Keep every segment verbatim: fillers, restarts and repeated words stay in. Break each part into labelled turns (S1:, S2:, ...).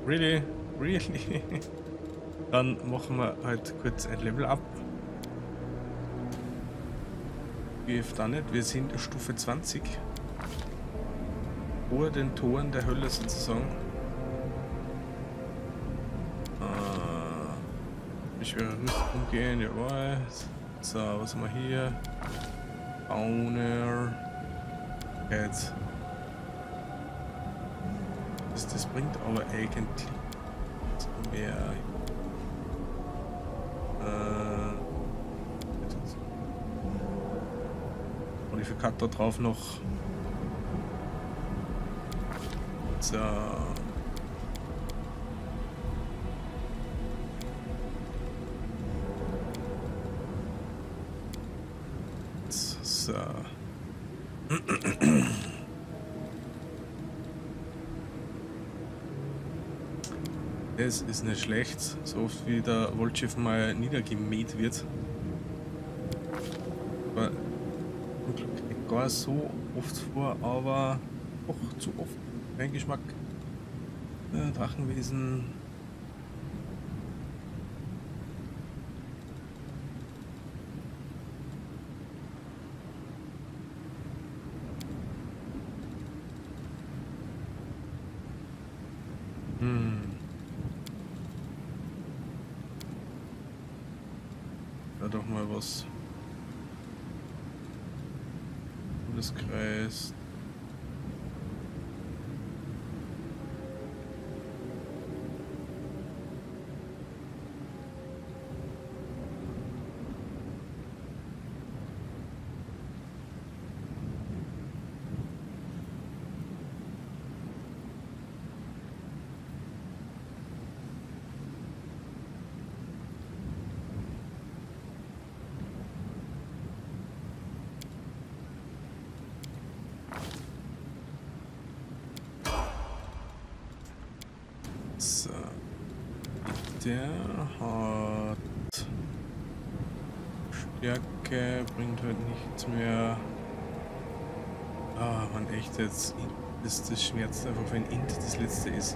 S1: Really? Really? Dann machen wir halt kurz ein Level up. Hilft da nicht. Wir sind Stufe zwanzig. Vor den Toren der Hölle sozusagen. Äh, ich werde Rüstung gehen, jawohl. So, was haben wir hier? Owner. Jetzt. Das, das bringt aber eigentlich mehr. Äh, Modifikator drauf noch. So. So. Das ist nicht schlecht, so oft wie der Woldschiff mal niedergemäht wird. Aber nicht gar so oft vor, aber doch zu oft. Mein Geschmack. Äh, Drachenwesen. Hm. Ja, doch mal was. Todeskreis. So. Der hat Stärke, bringt halt nichts mehr. Ah, man, echt jetzt. Das, das schmerzt einfach, wenn Int das letzte ist.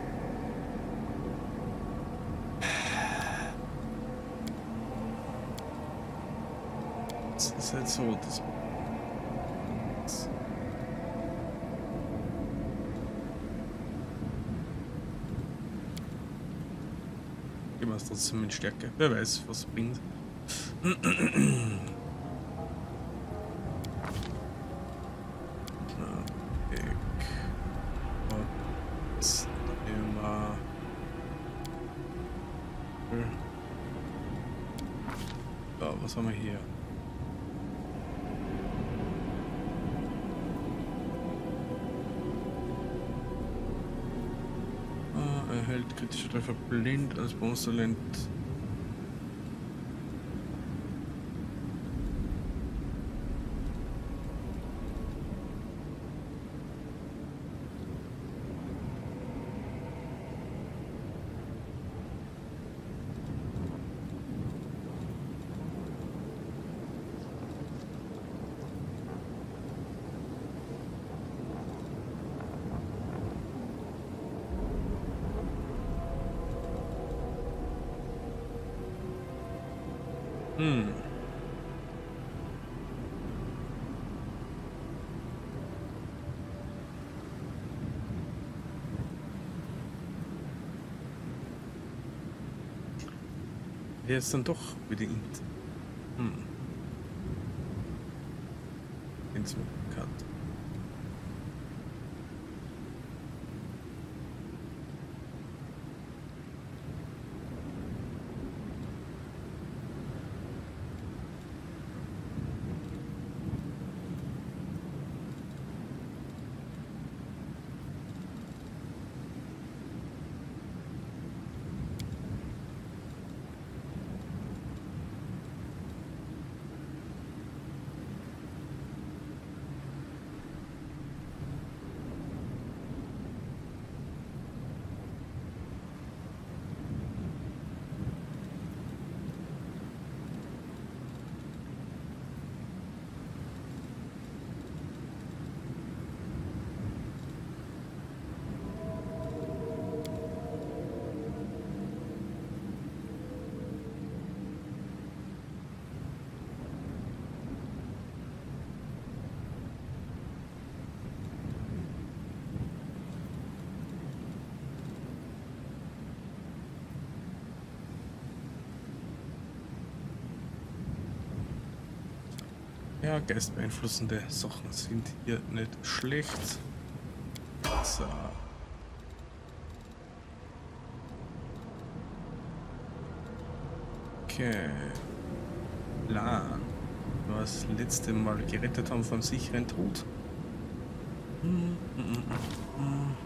S1: Das ist halt so. Das, das geben wir es trotzdem mit Stärke. Wer weiß, was es bringt. Was haben wir hier? Ah, erhält kritische Treffer blind als Bonustalent. Hm. Jetzt dann doch bedingt. Hm. Ins Cut. Ja, geistbeeinflussende Sachen sind hier nicht schlecht. So. Okay. Plan. Was letzte Mal gerettet haben vom sicheren Tod. Hm, hm, hm, hm.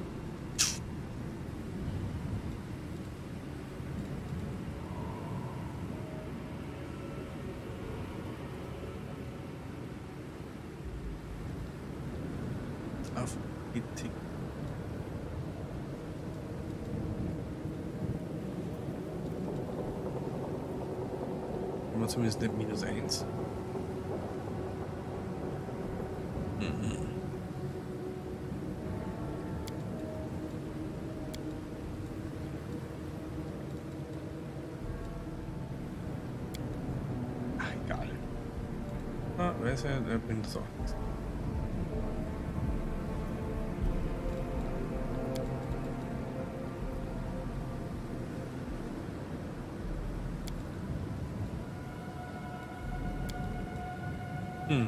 S1: Auf Ethik. Immer zumindest nicht minus eins. Mhm. Ach, egal. Ah, weiß ja, der bin das auch nicht. Hm.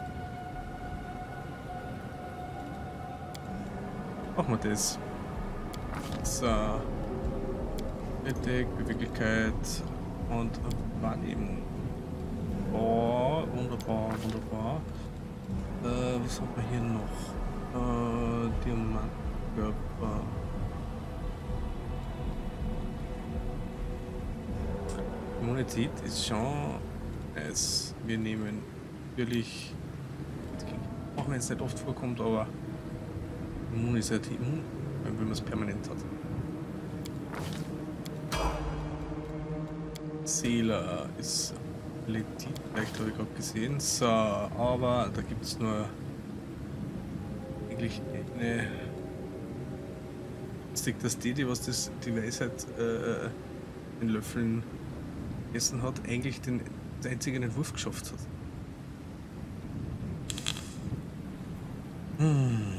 S1: Machen wir das. So. Ethik, Beweglichkeit und Wahrnehmung. Oh, wunderbar, wunderbar. Äh, was haben wir hier noch? Äh, Diamantkörper. Immunität ist schon nice. Wir nehmen natürlich, auch wenn es nicht oft vorkommt, aber Immunisität, Immun, wenn man es permanent hat. Seele ist Letty, vielleicht habe ich gerade gesehen. So, aber da gibt es nur eigentlich eine. Ist das die, die was das, die Weisheit äh, den Löffeln gegessen hat, eigentlich den, den einzigen Entwurf geschafft hat. Hm.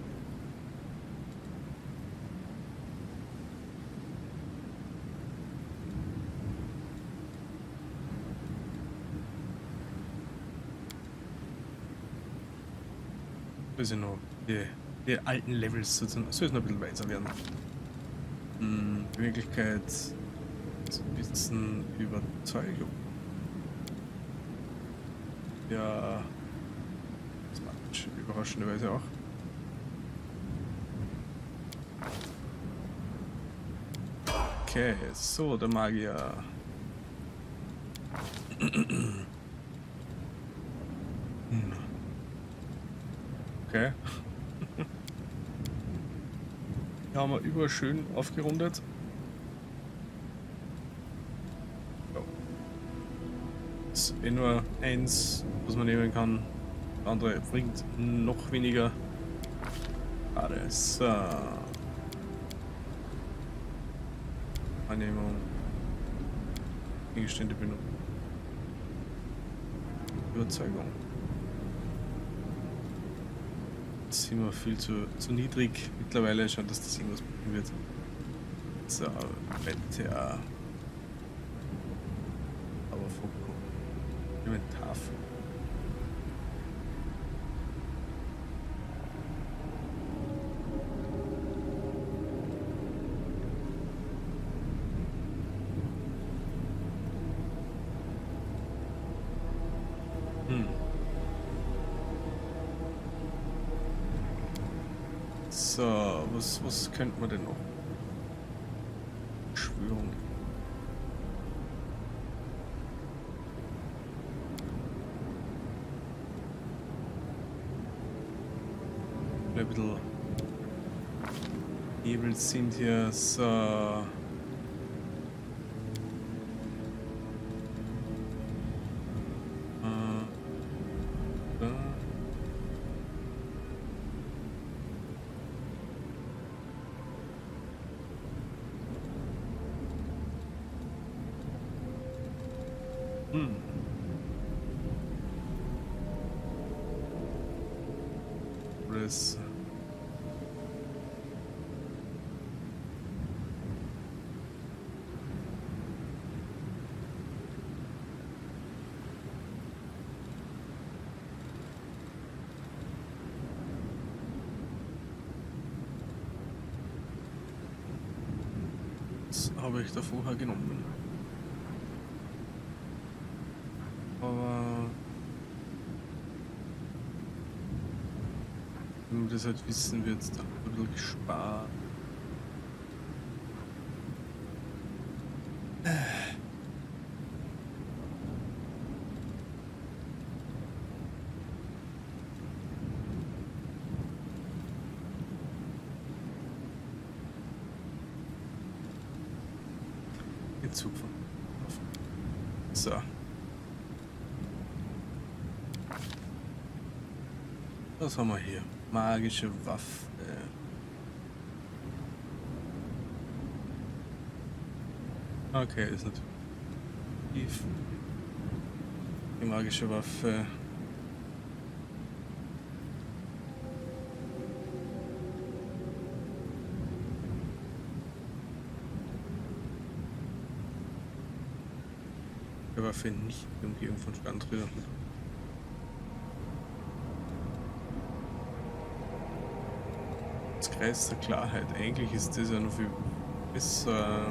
S1: Also noch die, die alten Levels soll es noch ein bisschen weiter werden. Hm, in Wirklichkeit ein bisschen Überzeugung. Ja, das macht überraschenderweise auch. Okay, so, der Magier. Okay. Hier haben wir überall schön aufgerundet. Ja. Das ist eh nur eins, was man nehmen kann. Das andere bringt noch weniger. Alles. So. Annehmung. Gegenstände benutzen. Überzeugung. Jetzt sind wir viel zu, zu niedrig. Mittlerweile schaut, dass das irgendwas bringen wird. So, weiter. Aber Fokus. Inventar. Hm. So, was, was könnte man denn noch? Schwörung. Ein bisschen Nebel sind hier so. Hm. Das. habe ich da vorher genommen. Aber wenn man das halt wissen wird, dann ein bisschen gespart. Zug von. So. Was haben wir hier? Magische Waffe. Okay, ist natürlich die magische Waffe. Waffe nicht die Umgebung von Standrädern. Das Kreis der Klarheit. Eigentlich ist das ja noch viel besser.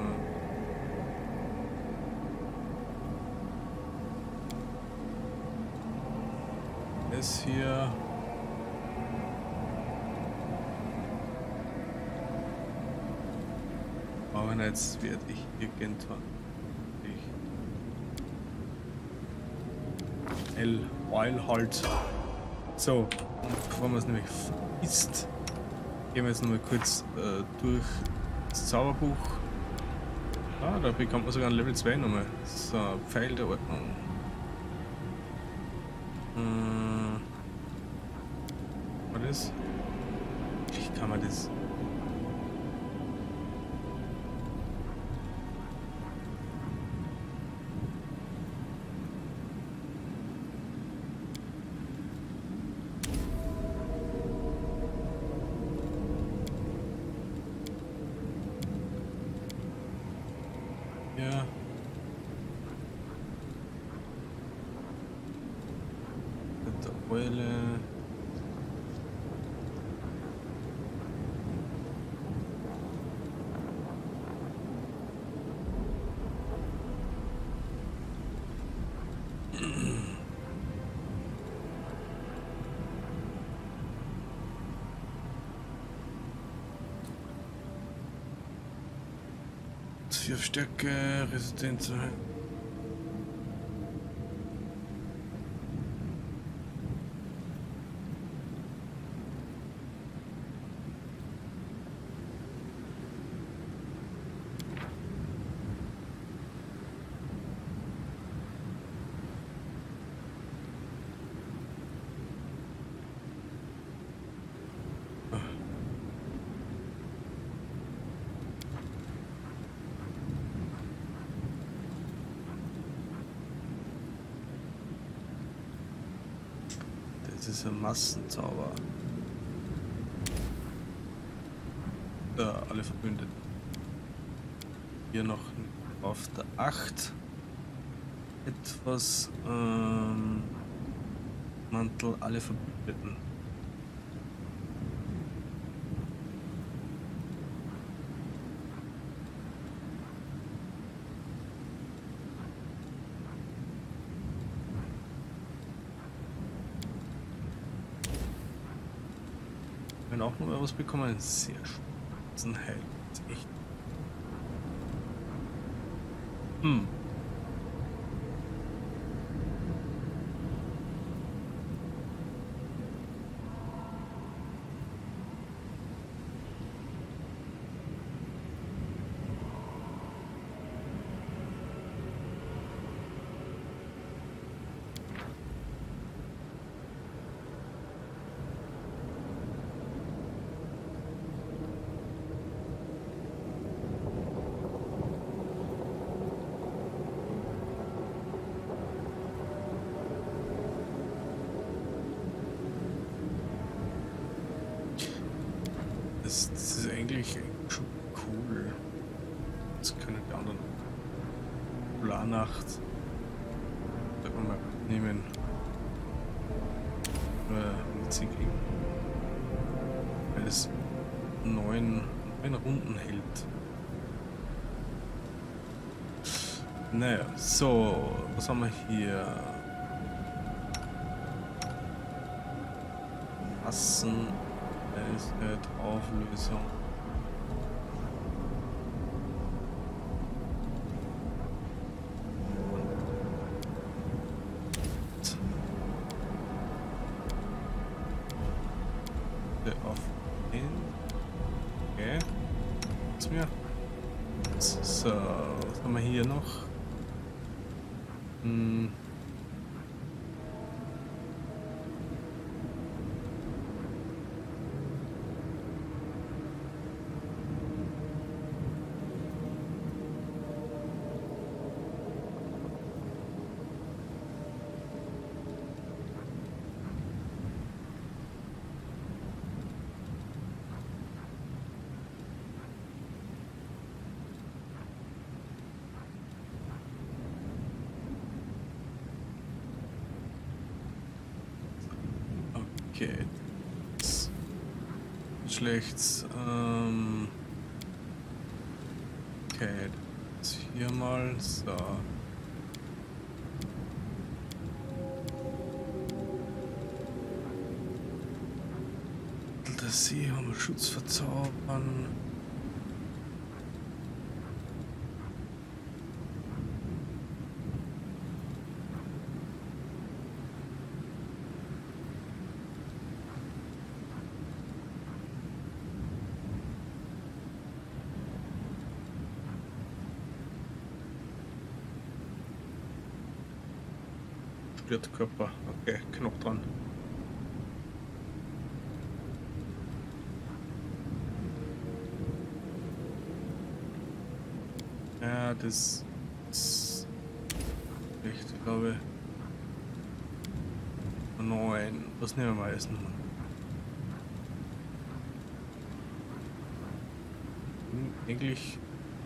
S1: Das hier. Aber jetzt werde ich irgendwann. Oil halt. So, und bevor man es nämlich isst, gehen wir jetzt noch mal kurz äh, durch das Zauberbuch. Ah, da bekommt man sogar ein Level zwei nochmal. So, Pfeil der Ordnung. Hm. Was ist? Wie kann man das? Ja. Mit der Eule. Vier Stärke, Resistenz. Das ist ein Massenzauber. Da, alle Verbündeten. Hier noch auf der acht. Etwas ähm, Mantel, alle Verbündeten. Wenn auch noch mal was bekommen, sehr schön. Heil. Echt. Hm. Das, das ist eigentlich schon cool. Das können die anderen. Polarnacht. Da kann man nehmen. Äh, mit Ziegel. Weil es neun, neun Runden hält. Naja, so, was haben wir hier? Passen, Helligkeit, Auflösung. Auf den. Okay. Was mir? So, was haben wir hier noch? Hm. Okay. Schlecht. Ähm. Okay. Das hier mal. So. Das hier haben wir Schutz verzaubern. Körper. Okay, Knopf dran. Ja, das ist echt, ich glaube. Neun. Was nehmen wir als Nummer? Hm, eigentlich.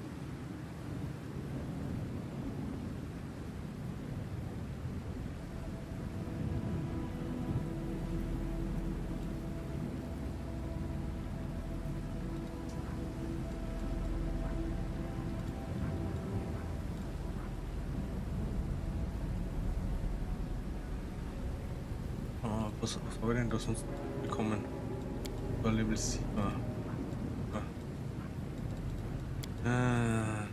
S1: Was, was habe ich denn da sonst bekommen? War Level sieben. Ah. Ah.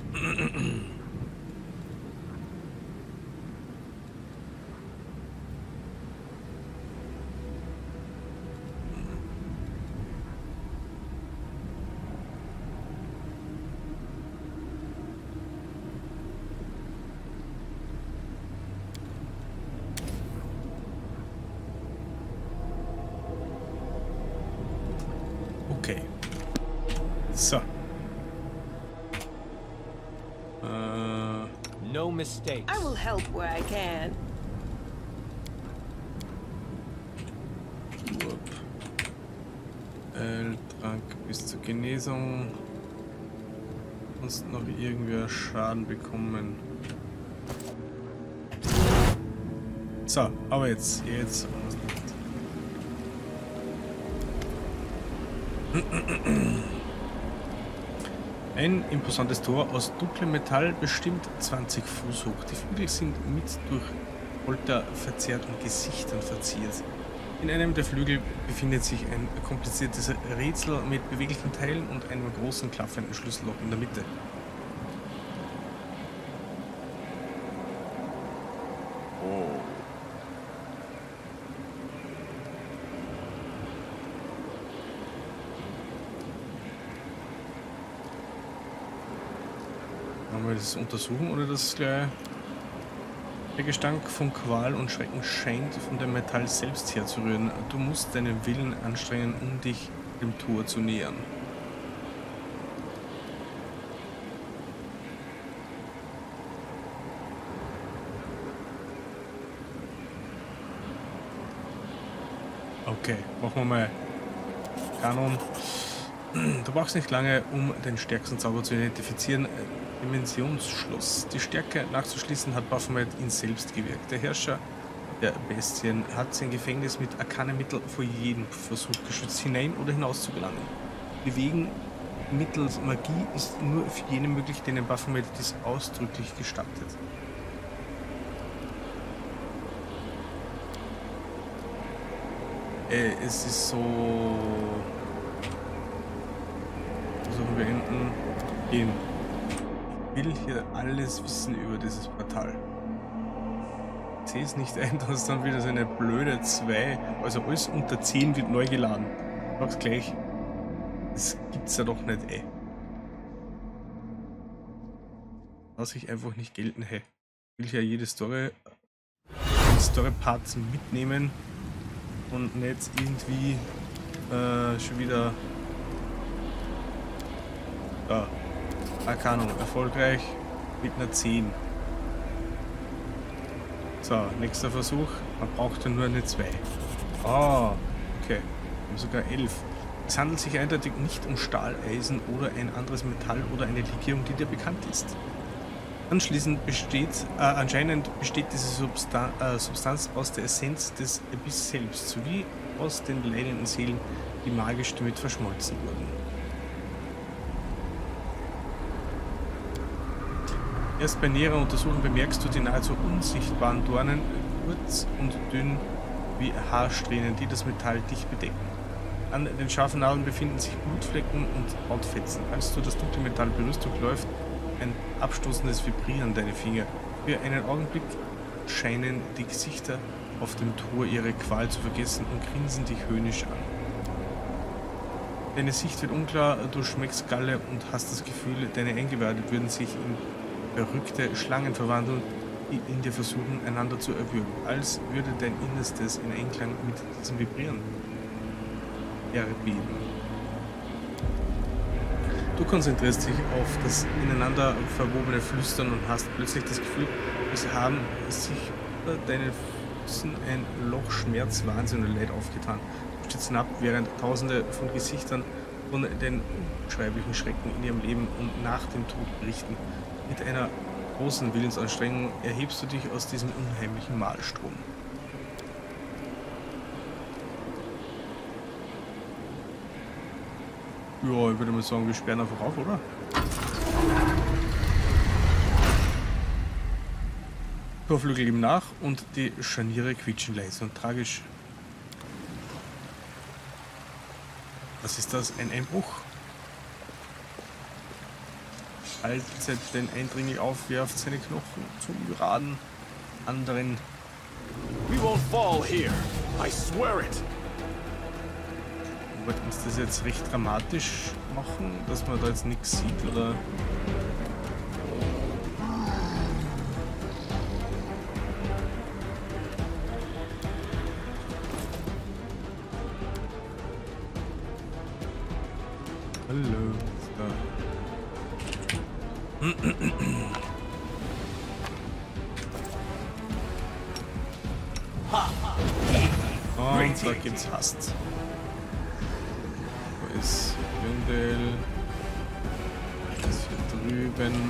S1: Okay. So. Äh.
S2: No mistakes.
S3: I will help where I can.
S1: L-Trank bis zur Genesung. Sonst noch irgendwer Schaden bekommen. So, aber jetzt, jetzt. Ein imposantes Tor aus dunklem Metall, bestimmt zwanzig Fuß hoch. Die Flügel sind mit durch Polter verzerrt und Gesichtern verziert. In einem der Flügel befindet sich ein kompliziertes Rätsel mit beweglichen Teilen und einem großen klaffenden Schlüsselloch in der Mitte. Oh. Wollen wir das untersuchen oder das gleich? Der Gestank von Qual und Schrecken scheint von dem Metall selbst herzurühren. Du musst deinen Willen anstrengen, um dich dem Tor zu nähern. Okay, machen wir mal Kanon. Du brauchst nicht lange, um den stärksten Zauber zu identifizieren. Dimensionsschloss. Die Stärke nachzuschließen hat Baphomet ihn selbst gewirkt. Der Herrscher der Bestien hat sein Gefängnis mit arkanen Mitteln vor jedem Versuch geschützt, hinein oder hinaus zu gelangen. Bewegen mittels Magie ist nur für jene möglich, denen Baphomet dies ausdrücklich gestattet. Äh, es ist so... Versuchen wir hinten gehen. Ich will hier alles wissen über dieses Portal. Ich sehe es nicht ein, dass dann wieder so eine blöde zwei, also alles unter zehn wird neu geladen. Ich sag's gleich. Das gibt's ja doch nicht, ey. Lass ich einfach nicht gelten, hey. Ich will ja jede Story, Story Parts mitnehmen und nicht irgendwie äh, schon wieder ja, keine Ahnung, erfolgreich mit einer zehn. So, nächster Versuch. Man braucht ja nur eine zwei. Ah, okay. Wir haben sogar elf. Es handelt sich eindeutig nicht um Stahl, Eisen oder ein anderes Metall oder eine Legierung, die dir bekannt ist. Anschließend besteht, äh, anscheinend besteht diese Substan äh, Substanz aus der Essenz des Abyss selbst, sowie aus den leidenden Seelen, die magisch damit verschmolzen wurden. Erst bei näherer Untersuchung bemerkst du die nahezu unsichtbaren Dornen, kurz und dünn wie Haarsträhnen, die das Metall dicht bedecken. An den scharfen Nadeln befinden sich Blutflecken und Hautfetzen. Als du das dunkle Metall berührst, durchläuft ein abstoßendes Vibrieren deine Finger. Für einen Augenblick scheinen die Gesichter auf dem Tor ihre Qual zu vergessen und grinsen dich höhnisch an. Deine Sicht wird unklar, du schmeckst Galle und hast das Gefühl, deine Eingeweide würden sich in verrückte Schlangen verwandeln, die in dir versuchen, einander zu erwürgen, als würde dein Innerstes in Einklang mit diesem Vibrieren erbeben. Du konzentrierst dich auf das ineinander verwobene Flüstern und hast plötzlich das Gefühl, es haben sich unter deinen Füßen ein Loch Schmerz, Wahnsinn und Leid aufgetan. Du stehst hinab, während Tausende von Gesichtern von den unbeschreiblichen Schrecken in ihrem Leben und nach dem Tod berichten. Mit einer großen Willensanstrengung erhebst du dich aus diesem unheimlichen Mahlstrom. Ja, ich würde mal sagen, wir sperren einfach auf, oder? Torflügel ihm nach und die Scharniere quietschen leise und tragisch. Was ist das? Ein Einbruch? Haltet den eindringlich auf, werft seine Knochen zum geraden anderen.
S2: We won't fall here. I swear it.
S1: Wollten uns das jetzt recht dramatisch machen, dass man da jetzt nichts sieht, oder? Hallo. So. Und da gibt's Hast. Wo ist Wendel? Das hier drüben.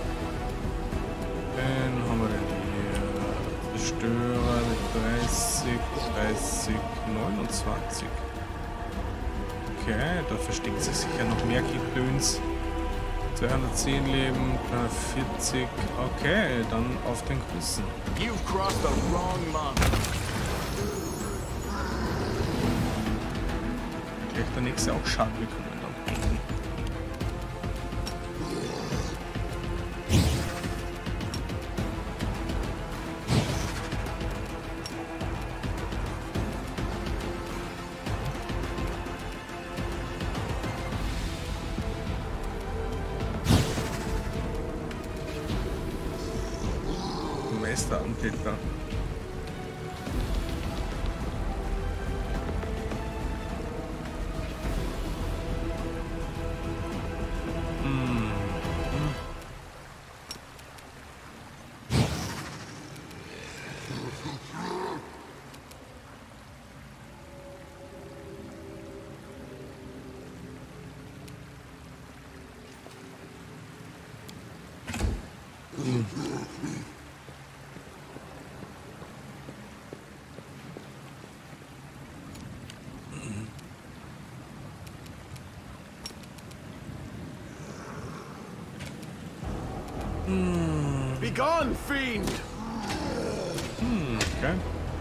S1: Dann haben wir den hier. Zerstörer mit dreißig, dreißig, neunundzwanzig. Okay, da versteckt sich sicher noch mehr Gedöns. zweihundertzehn Leben, vierzig. Okay, dann auf den Großen.
S2: You crossed the wrong line.
S1: Gleich der nächste auch Schaden bekommen dann. Meisterantäter.
S2: Begone, fiend!
S1: Hm, okay.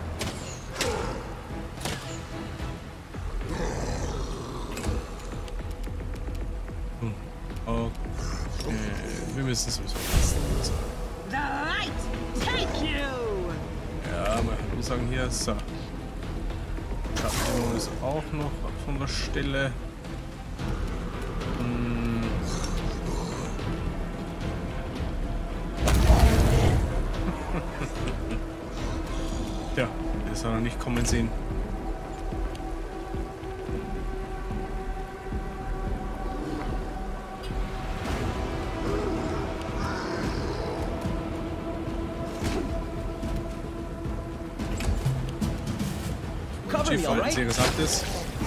S1: Hm. Okay. Wir müssen sowieso lassen.
S3: The light take you!
S1: Ja, man muss sagen hier, so. Schatten ist auch noch von der Stelle. Hm. Tja, das hat er nicht kommen sehen. Sehr gesagt ist.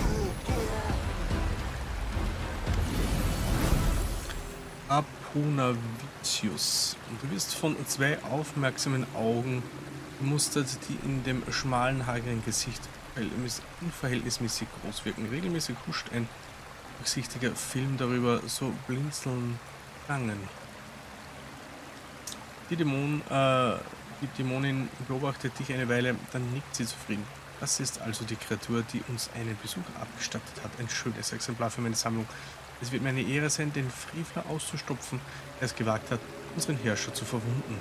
S1: Apunavicius. Du wirst von zwei aufmerksamen Augen gemustert, die in dem schmalen, hageren Gesicht unverhältnismäßig groß wirken. Regelmäßig huscht ein durchsichtiger Film darüber, so blinzeln Langen. Die, Dämon, äh, die Dämonin beobachtet dich eine Weile, dann nickt sie zufrieden. Das ist also die Kreatur, die uns einen Besuch abgestattet hat. Ein schönes Exemplar für meine Sammlung. Es wird mir eine Ehre sein, den Frevler auszustopfen, der es gewagt hat, unseren Herrscher zu verwunden.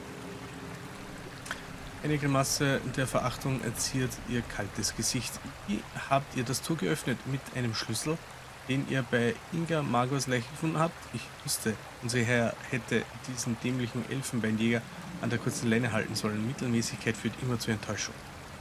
S1: Eine Grimasse der Verachtung erziert ihr kaltes Gesicht. Wie habt ihr das Tor geöffnet? Mit einem Schlüssel, den ihr bei Inga Magors Leiche gefunden habt? Ich wusste, unser Herr hätte diesen dämlichen Elfenbeinjäger an der kurzen Leine halten sollen. Mittelmäßigkeit führt immer zur Enttäuschung.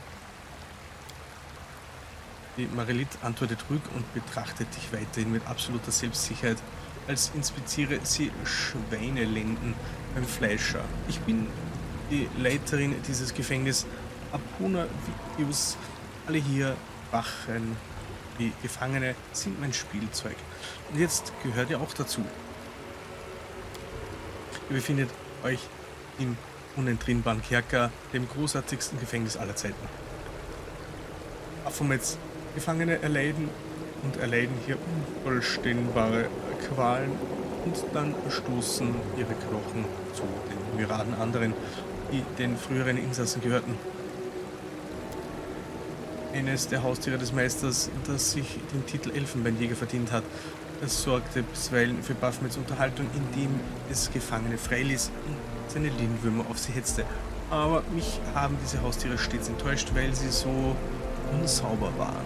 S1: Die Marelit antwortet ruhig und betrachtet dich weiterhin mit absoluter Selbstsicherheit, als inspiziere sie Schweinelenden beim Fleischer. Ich bin die Leiterin dieses Gefängnisses, Apunavicius. Alle hier wachen, die Gefangene sind mein Spielzeug. Und jetzt gehört ihr auch dazu. Ihr befindet euch im unentrinnbaren Kerker, dem großartigsten Gefängnis aller Zeiten. Aphomets Gefangene erleiden und erleiden hier unvollstehbare Qualen und dann stoßen ihre Knochen zu den Myriaden anderen, die den früheren Insassen gehörten. Eines der Haustiere des Meisters, das sich den Titel Elfenbeinjäger verdient hat, es sorgte bisweilen für Baphomets Unterhaltung, indem es Gefangene freiließ und seine Lindwürmer auf sie hetzte. Aber mich haben diese Haustiere stets enttäuscht, weil sie so unsauber waren.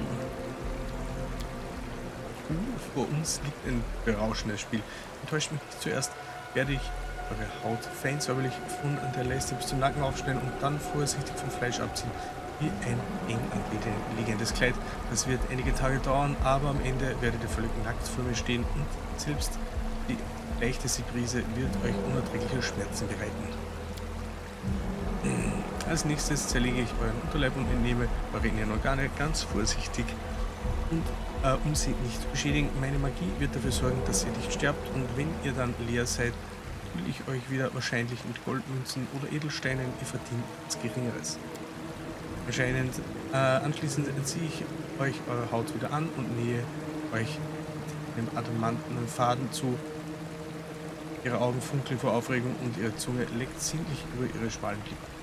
S1: Vor uns liegt ein berauschendes Spiel. Enttäuscht mich nicht zuerst, werde ich eure Haut fein säuberlich von der Leiste bis zum Nacken aufschneiden und dann vorsichtig vom Fleisch abziehen. Wie ein eng anliegendes Kleid. Das wird einige Tage dauern, aber am Ende werdet ihr völlig nackt vor mir stehen und selbst die leichteste Brise wird euch unerträgliche Schmerzen bereiten. Als nächstes zerlege ich euren Unterleib und entnehme eure inneren Organe ganz vorsichtig. Und äh, um sie nicht zu beschädigen, meine Magie wird dafür sorgen, dass ihr nicht sterbt. Und wenn ihr dann leer seid, fülle ich euch wieder wahrscheinlich mit Goldmünzen oder Edelsteinen. Ihr verdient nichts Geringeres. Anscheinend, äh, anschließend ziehe ich euch eure Haut wieder an und nähe euch mit einem adamantenen Faden zu. Ihre Augen funkeln vor Aufregung und ihre Zunge leckt sinnlich über ihre schmalen Lippen.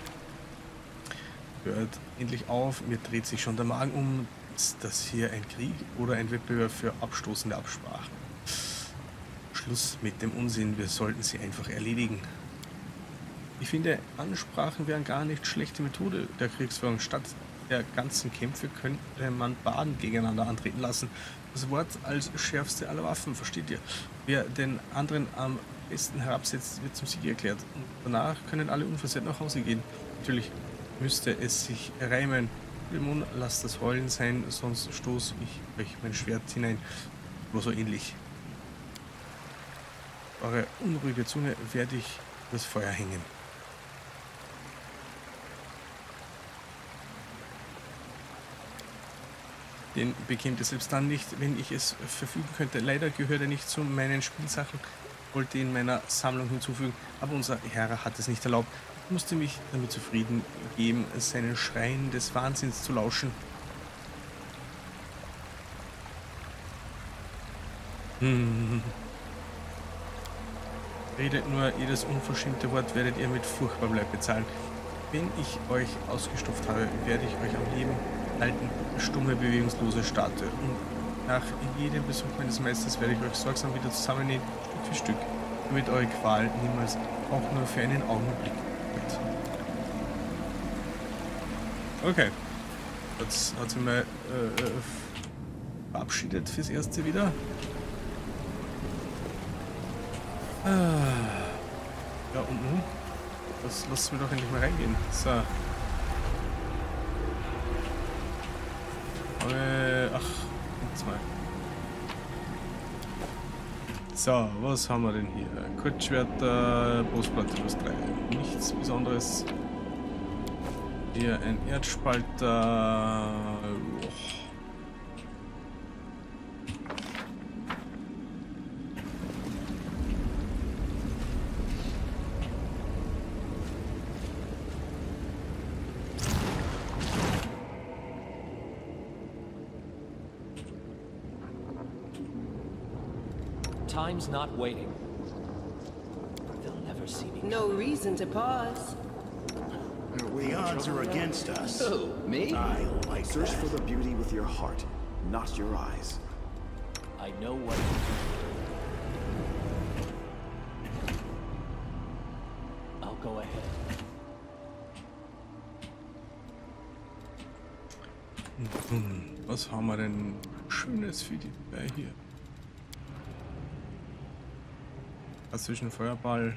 S1: Hört endlich auf, mir dreht sich schon der Magen um. Ist das hier ein Krieg oder ein Wettbewerb für abstoßende Absprachen? Schluss mit dem Unsinn, wir sollten sie einfach erledigen. Ich finde, Ansprachen wären gar nicht schlechte Methode der Kriegsführung. Statt der ganzen Kämpfe könnte man Baden gegeneinander antreten lassen. Das Wort als schärfste aller Waffen, versteht ihr? Wer den anderen am besten herabsetzt, wird zum Sieg erklärt. Und danach können alle unversehrt nach Hause gehen. Natürlich müsste es sich reimen. Dämon, lasst das Heulen sein, sonst stoße ich euch mein Schwert hinein. Oder so ähnlich. Eure unruhige Zunge werde ich das Feuer hängen. Den bekämt ihr selbst dann nicht, wenn ich es verfügen könnte. Leider gehört er nicht zu meinen Spielsachen, wollte ihn meiner Sammlung hinzufügen, aber unser Herr hat es nicht erlaubt. Ich musste mich damit zufrieden geben, seinen Schreien des Wahnsinns zu lauschen. Hm. Redet nur, jedes unverschämte Wort werdet ihr mit Furchtbarkeit bezahlen. Wenn ich euch ausgestopft habe, werde ich euch am Leben halten, stumme, bewegungslose Statue. Und nach jedem Besuch meines Meisters werde ich euch sorgsam wieder zusammennehmen, Stück für Stück, damit eure Qual niemals auch nur für einen Augenblick wird. Okay. Jetzt hat sie mal äh, verabschiedet fürs Erste wieder. Ah. Ja, und nun? Das lassen wir doch endlich mal reingehen. So. Äh, ach, jetzt mal. So, was haben wir denn hier? Kurzschwerter, Brustplatte plus drei. Nichts Besonderes. Hier ein Erdspalter. Oh.
S4: Time's not waiting. They'll never see me.
S3: No reason to pause.
S5: The odds are against us.
S6: Who, me?
S5: I like
S6: Search
S5: that.
S6: for the beauty with your heart, not your eyes.
S4: I know what to do. I'll go ahead.
S1: Hm, was haben wir denn Schönes für die äh, hier? Zwischen Feuerball.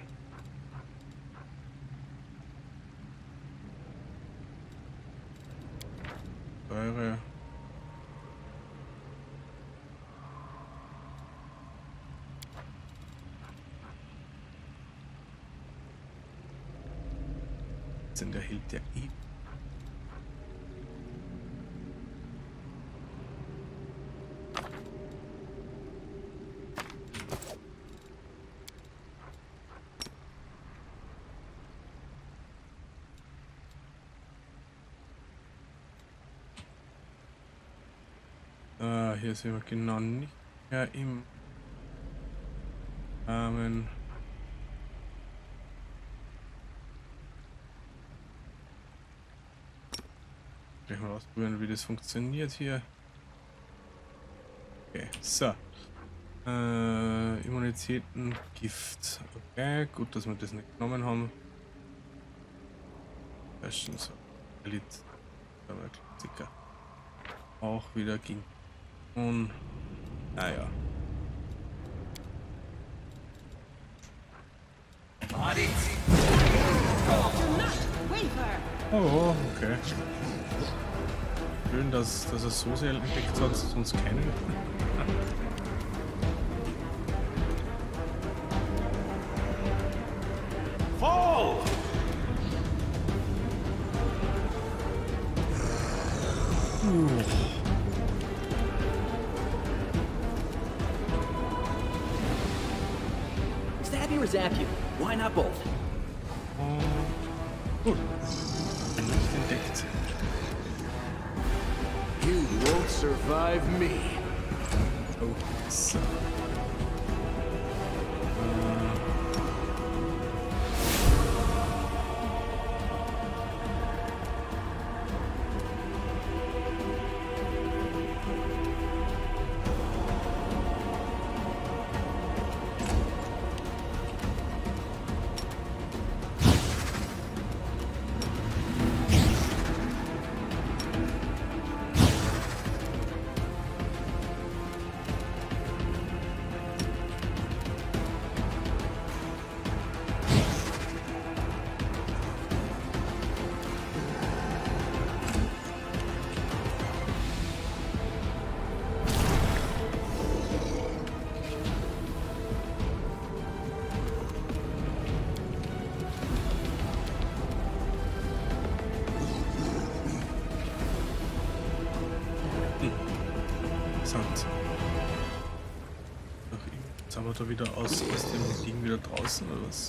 S1: Säure. Sind der hält der eh. Hier sind wir genau nicht mehr im Rahmen. Gleich mal ausprobieren, wie das funktioniert hier. Okay, so. Äh, Immunitäten, Gift. Okay, gut, dass wir das nicht genommen haben. Fashion, so. Elite. Klassiker. Auch wieder ging. Und naja. Oh, okay. Schön, dass, dass er so sehr entdeckt hat, sonst keine.
S2: Fall!
S1: Uh.
S6: Stab you or zap you? Why not both?
S1: Oh. Gut. Nicht entdeckt.
S2: You won't survive me.
S1: Oh, so. Interessant. Ach, jetzt sind wir da wieder aus, aus dem Ding wieder draußen oder was?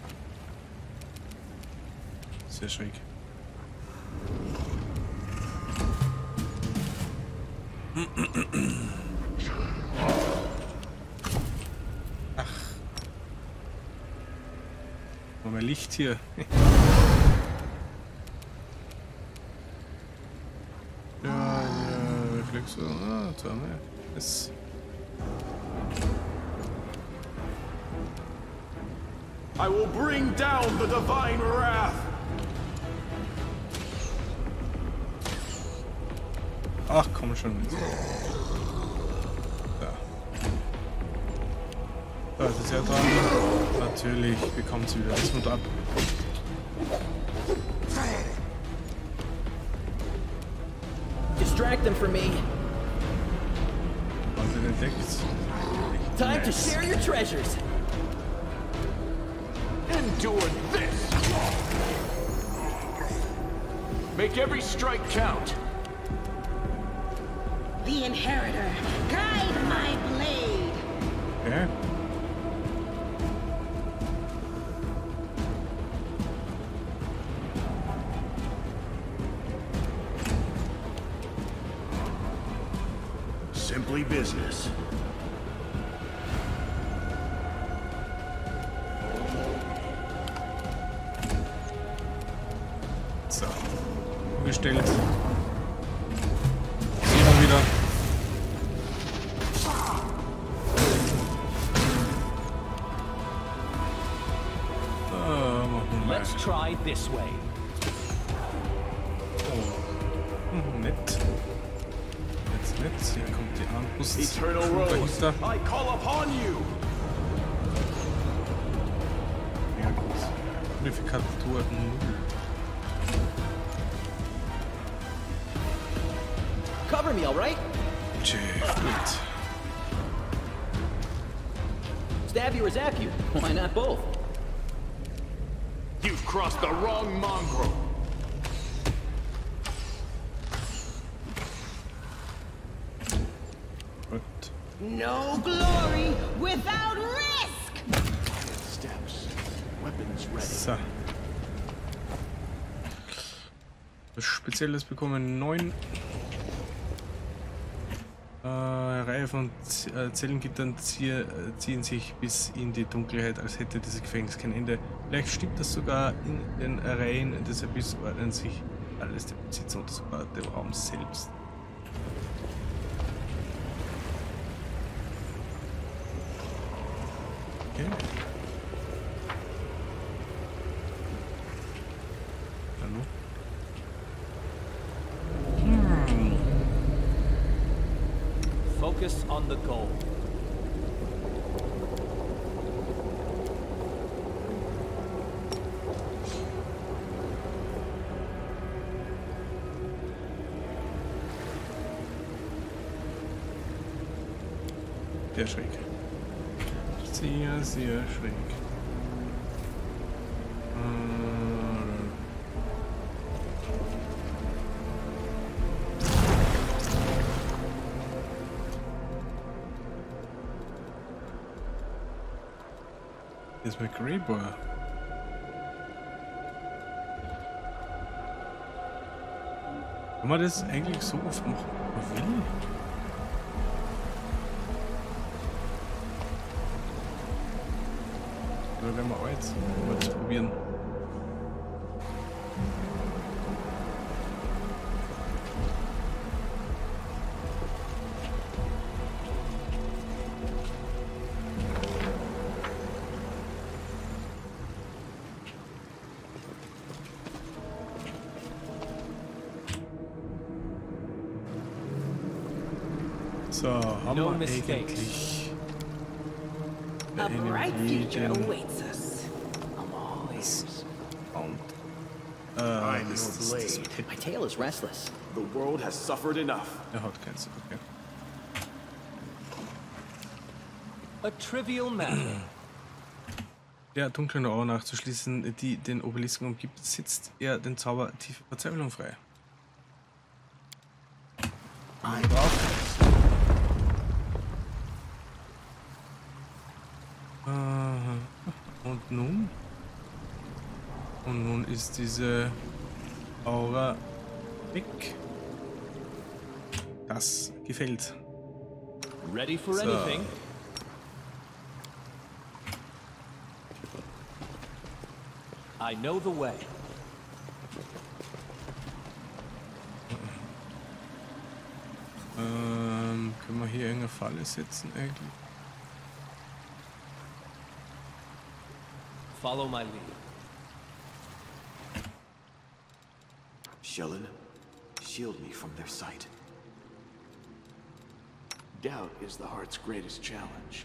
S1: Sehr schräg. Ach. Licht hier. Ja, ja, Reflex. Ah, da haben wir es.
S2: I will bring down the divine wrath.
S1: Ach, komm schon mit. Da. Da ist es ja dran. Natürlich bekommt sie wieder das Mut ab.
S6: Distract them for me.
S1: Und den entdeckt.
S6: Time to share your treasures.
S2: Endure this. Make every strike count.
S3: The Inheritor, guide my blade.
S1: Okay.
S5: Simply business.
S1: So. Umgestellt. Sehen wir wieder. Ah, machen wir mal.
S4: Let's try this way.
S1: Hm, nett. Jetzt nett. Hier kommt die Armbrust.
S2: Eternal
S1: Schon
S2: Rose,
S1: dahinter.
S2: I call upon you.
S1: Ja, gut. Modifikator null.
S6: Cover me, all right?
S1: Tschö, gut.
S6: Stab you or zap you? Why not both?
S2: You've crossed the wrong mongrel.
S1: Gut.
S3: No glory without risk.
S5: Steps. Weapons ready.
S1: So. Das Spezielles bekommen neun. Äh, Reihe von Z äh, Zellengittern ziehe, äh, ziehen sich bis in die Dunkelheit, als hätte dieses Gefängnis kein Ende. Vielleicht stimmt das sogar in den Reihen des Abyss ordnen sich alles der Besitzer und sogar dem Raum selbst. Okay. Hallo?
S4: Focus on the goal.
S1: Sehr schräg. Sehr, sehr schräg. Hier ist McGregor. Kann man das eigentlich so oft machen, wie man will? Oder werden wir alt? Mal zu probieren. So, haben
S4: No
S1: wir
S4: mistakes.
S1: eigentlich
S3: A
S1: einen
S3: bright future
S1: jeden
S3: awaits us.
S1: Sound. Äh,
S5: I'm
S1: das
S5: your
S1: ist das
S5: blade.
S6: My tail is restless.
S2: The world has suffered enough.
S1: Er hat keins, okay.
S4: A trivial matter.
S1: Der dunklen Aura nachzuschließen, die den Obelisken umgibt, setzt er den Zauber tiefe Verzweiflung frei.
S5: I'm
S1: Drauf. Äh, Und nun? Und nun ist diese Aura weg. Das gefällt.
S4: Ready for
S1: So.
S4: anything?
S2: I know the way.
S1: Ähm, können wir hier irgendeine Falle setzen eigentlich?
S2: Follow my lead.
S5: Shelyn, shield me from their sight. Doubt is the heart's greatest challenge.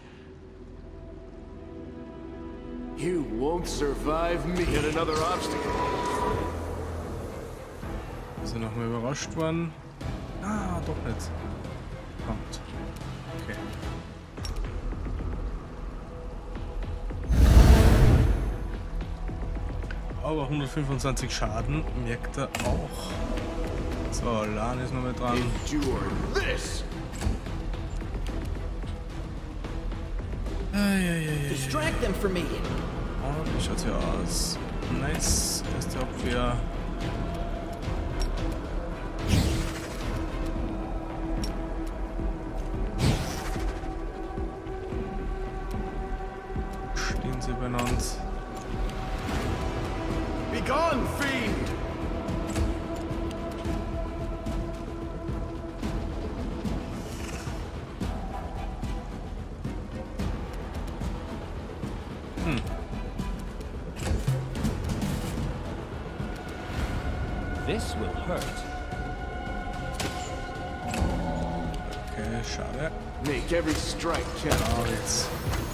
S5: You won't survive me. Yet another obstacle.
S1: Ist er nochmal überrascht worden? Ah, doch nicht. Kommt. Okay. Aber hundertfünfundzwanzig Schaden merkt er auch. So, Lan ist noch mal dran.
S5: Endure this.
S1: Eieiei.
S6: Distract them for me.
S1: Oh, wie schaut's hier aus? Nice. Erste Abwehr. Stehen sie beieinander.
S5: Be gone, fiend!
S2: This will hurt.
S1: Okay, schade.
S5: Make every strike count.
S1: Oh, jetzt.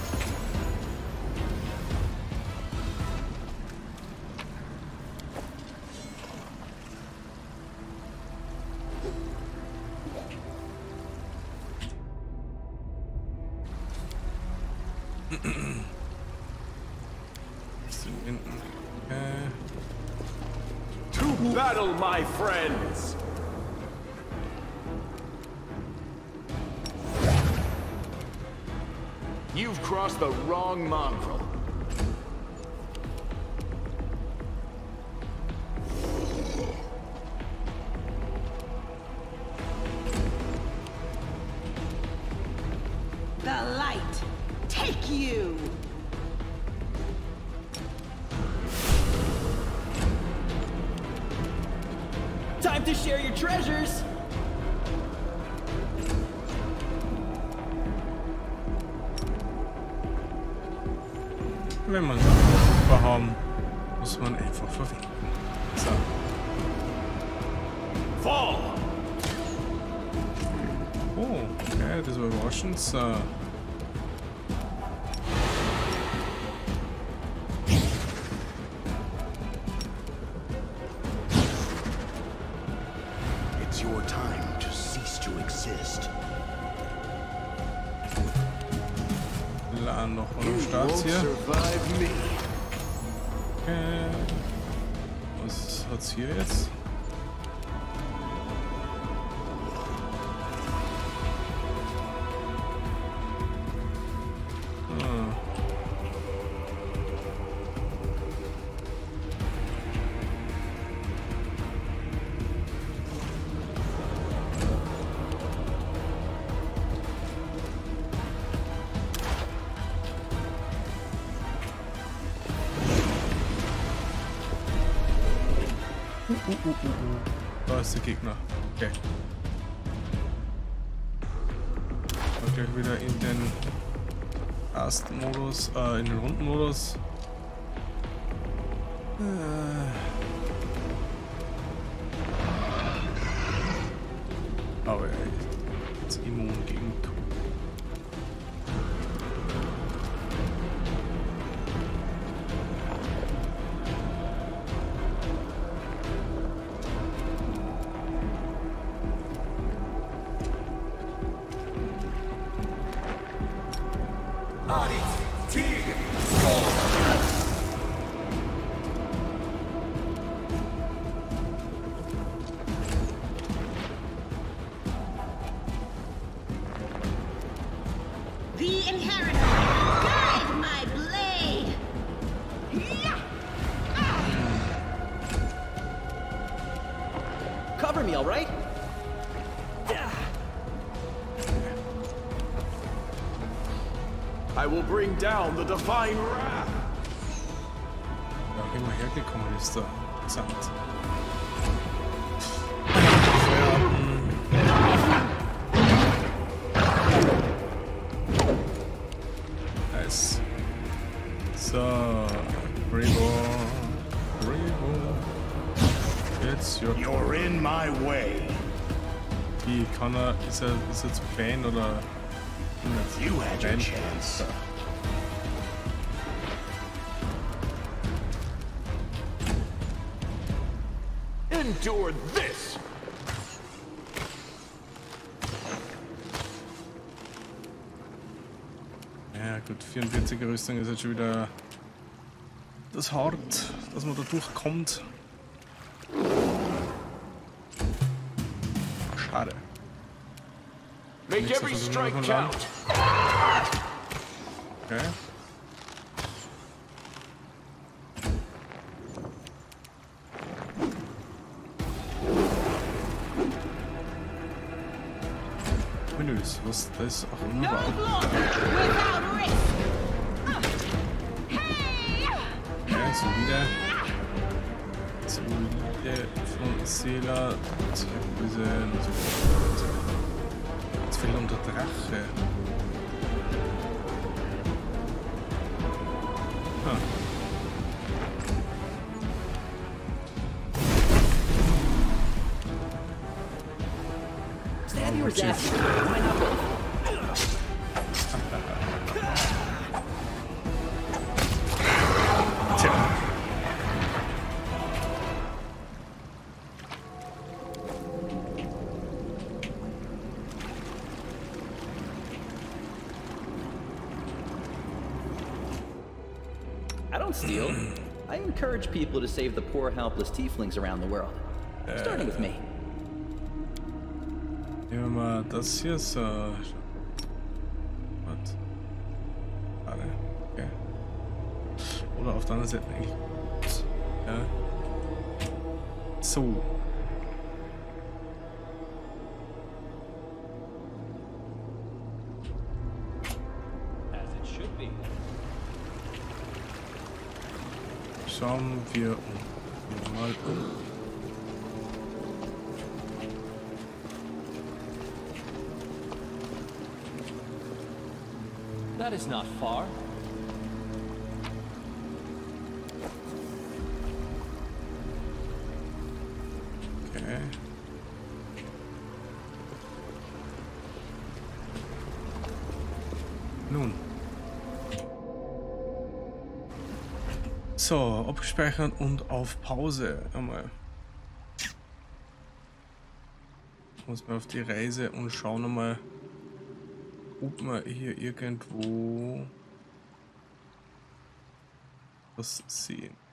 S2: To battle, my friends!
S5: You've crossed the wrong mongrel.
S3: The light, take you!
S6: Time to share your treasures.
S1: Wenn man Opfer haben, muss man einfach verwenden. So.
S2: Fall!
S1: Oh, okay, das war überraschend. So.
S5: It's your time to cease to exist.
S1: Lan noch mal am
S5: You
S1: Start
S5: won't
S1: hier.
S5: survive me.
S1: Okay. Was hat's hier jetzt? Ah. Uh, uh, uh, uh. Da ist der Gegner. Okay. Und gleich wieder in den ersten Modus, äh, in den Rundenmodus. Äh. Aber er ist immun gegen Tod.
S3: The inheritor, guide my blade! Yeah!
S6: Cover me, all right?
S2: I will bring down the divine wrath!
S1: Da auch immer hergekommen ist, da Sand. Nice. So, Rebo, Rebo. Jetzt your
S7: You're in my way.
S1: Wie kann er, ist er, ist er zu Fan oder?
S7: You had your
S1: Fan?
S7: chance.
S2: Endure this!
S1: Ja gut, vierundvierziger Rüstung ist jetzt schon wieder das hart, dass man da durchkommt. Schade.
S2: Make
S1: Nächster
S2: every
S1: Versuch
S2: strike
S1: von Land.
S2: count!
S1: Okay. Menüs, was das auch immer war.
S3: Don't look without risk.
S1: Ja, solide. Solide von Sela. Zurückbüsen. Jetzt fehlt unter Drache. Ah.
S6: Stab yours at me. Why not both?
S1: Tja.
S6: I don't steal. I encourage people to save the poor, helpless tieflings around the world. Starting with me.
S1: Nehmen wir mal das hier so. Was? Schade. Okay. Oder auf der anderen Seite eigentlich. Ja. So.
S4: As it should be.
S1: Schauen wir uns mal um.
S4: That is not far.
S1: Okay. Nun. So, abspeichern und auf Pause einmal. Muss man auf die Reise und schauen einmal, ob wir hier irgendwo was sehen.